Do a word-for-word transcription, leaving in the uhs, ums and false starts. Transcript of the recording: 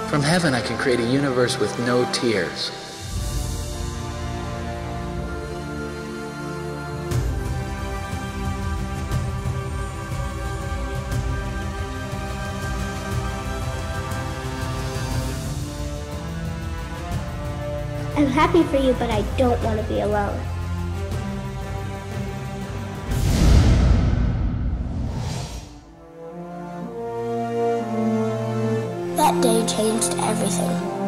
From heaven, I can create a universe with no tears. I'm happy for you, but I don't want to be alone. That day changed everything.